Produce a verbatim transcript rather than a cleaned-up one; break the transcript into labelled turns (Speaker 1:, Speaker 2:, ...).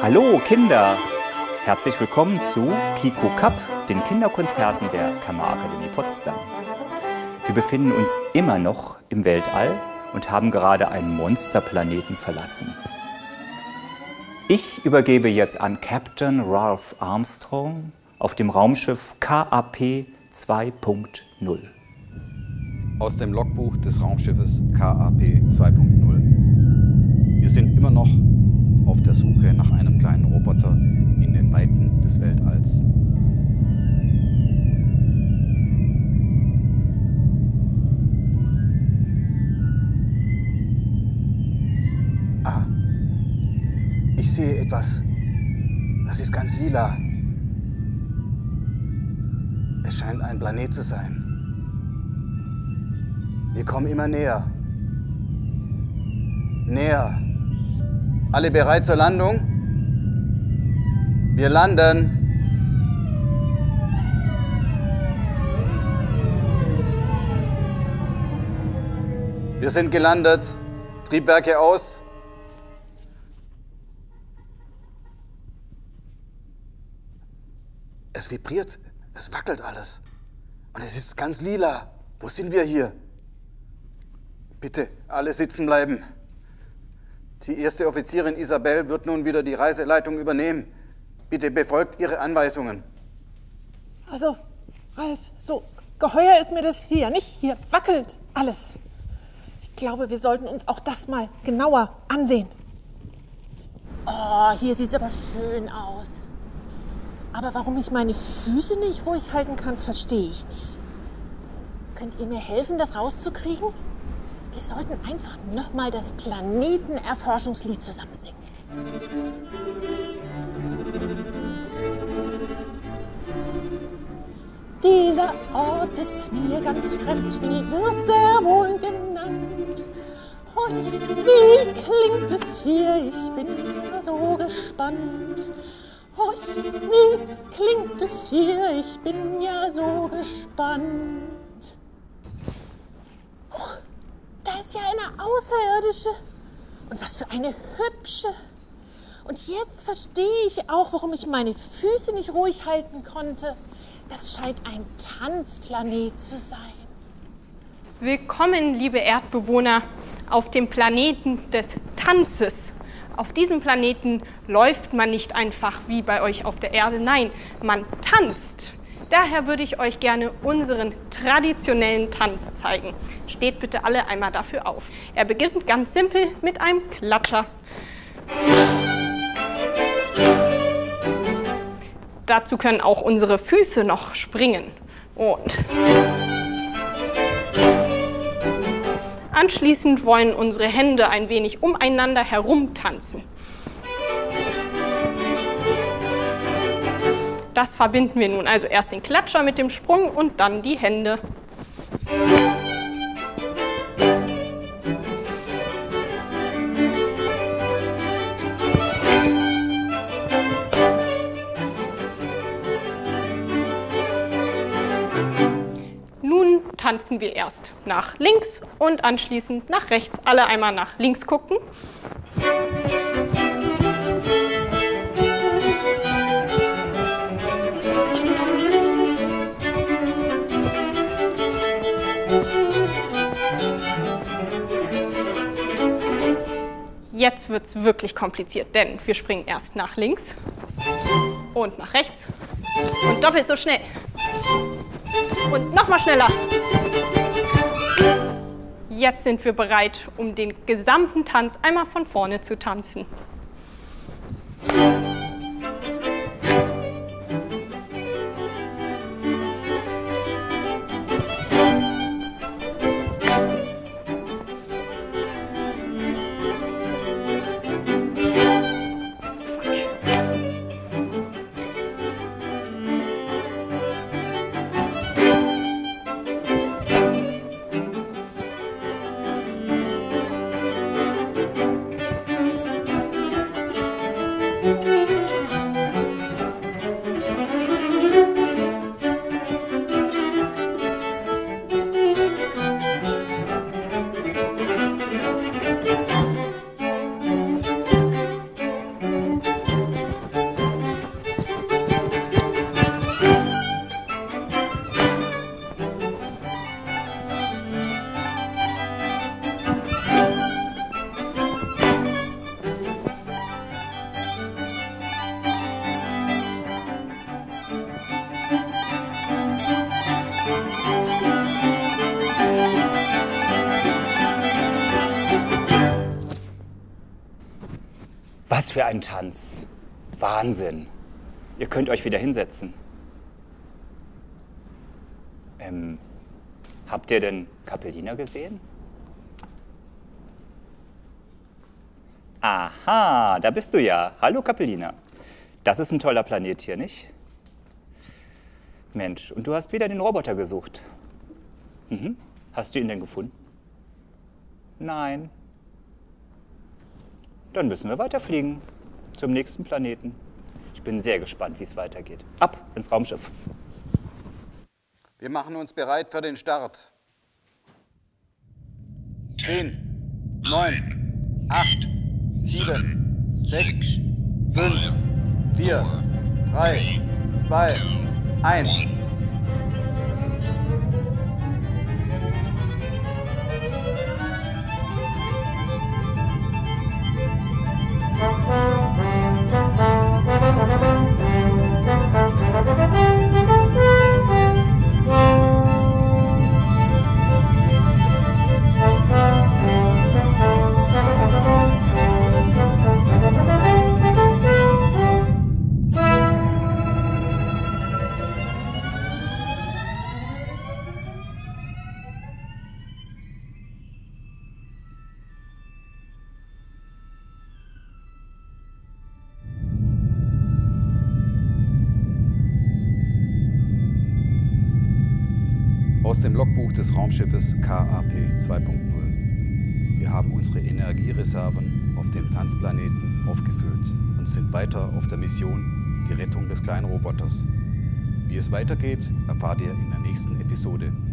Speaker 1: Hallo Kinder! Herzlich willkommen zu Kiko Cup, den Kinderkonzerten der Kammerakademie Potsdam. Wir befinden uns immer noch im Weltall und haben gerade einen Monsterplaneten verlassen. Ich übergebe jetzt an Captain Ralph Armstrong auf dem Raumschiff K A P zwei Punkt null.
Speaker 2: Aus dem Logbuch des Raumschiffes K A P zwei Punkt null. Wir sind immer noch auf der Suche nach einem kleinen Roboter in den Weiten des Weltalls.
Speaker 3: Ah, ich sehe etwas. Das ist ganz lila. Es scheint ein Planet zu sein. Wir kommen immer näher. Näher. Alle bereit zur Landung? Wir landen. Wir sind gelandet. Triebwerke aus. Es vibriert. Es wackelt alles. Und es ist ganz lila. Wo sind wir hier? Bitte, alle sitzen bleiben. Die erste Offizierin Isabel wird nun wieder die Reiseleitung übernehmen. Bitte befolgt ihre Anweisungen.
Speaker 4: Also, Ralf, so geheuer ist mir das hier, nicht? Hier wackelt alles. Ich glaube, wir sollten uns auch das mal genauer ansehen. Oh, hier sieht es aber schön aus. Aber warum ich meine Füße nicht ruhig halten kann, verstehe ich nicht. Könnt ihr mir helfen, das rauszukriegen? Wir sollten einfach nochmal das Planetenerforschungslied zusammen singen. Dieser Ort ist mir ganz fremd, wie wird er wohl genannt? Horch, wie klingt es hier, ich bin ja so gespannt. Horch, wie klingt es hier, ich bin ja so gespannt. Da ist ja eine Außerirdische. Und was für eine hübsche. Und jetzt verstehe ich auch, warum ich meine Füße nicht ruhig halten konnte. Das scheint ein Tanzplanet zu sein.
Speaker 5: Willkommen, liebe Erdbewohner, auf dem Planeten des Tanzes. Auf diesem Planeten läuft man nicht einfach wie bei euch auf der Erde. Nein, man tanzt. Daher würde ich euch gerne unseren traditionellen Tanz zeigen. Steht bitte alle einmal dafür auf. Er beginnt ganz simpel mit einem Klatscher. Dazu können auch unsere Füße noch springen. Und anschließend wollen unsere Hände ein wenig umeinander herumtanzen. Das verbinden wir nun, also erst den Klatscher mit dem Sprung und dann die Hände. Nun tanzen wir erst nach links und anschließend nach rechts. Alle einmal nach links gucken. Jetzt wird es wirklich kompliziert, denn wir springen erst nach links und nach rechts und doppelt so schnell und nochmal schneller. Jetzt sind wir bereit, um den gesamten Tanz einmal von vorne zu tanzen. Musik
Speaker 1: Was für ein Tanz. Wahnsinn. Ihr könnt euch wieder hinsetzen. Ähm, habt ihr denn Capellina gesehen? Aha, da bist du ja. Hallo Capellina. Das ist ein toller Planet hier, nicht? Mensch, und du hast wieder den Roboter gesucht. Mhm. Hast du ihn denn gefunden? Nein. Dann müssen wir weiterfliegen zum nächsten Planeten. Ich bin sehr gespannt, wie es weitergeht. Ab ins Raumschiff.
Speaker 3: Wir machen uns bereit für den Start. Zehn, neun, acht, sieben, sechs, fünf, vier, drei, zwei, eins.
Speaker 2: Aus dem Logbuch des Raumschiffes K A P zwei Punkt null. Wir haben unsere Energiereserven auf dem Tanzplaneten aufgefüllt und sind weiter auf der Mission die Rettung des kleinen Roboters. Wie es weitergeht, erfahrt ihr in der nächsten Episode.